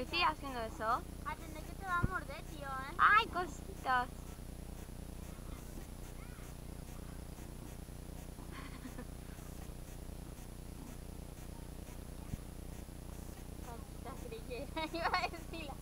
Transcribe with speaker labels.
Speaker 1: ¿Qué sigue haciendo eso?
Speaker 2: Atendé que te va a morder, tío, ¿eh?
Speaker 1: ¡Ay, cositas!
Speaker 2: Cositas creyera, iba a decir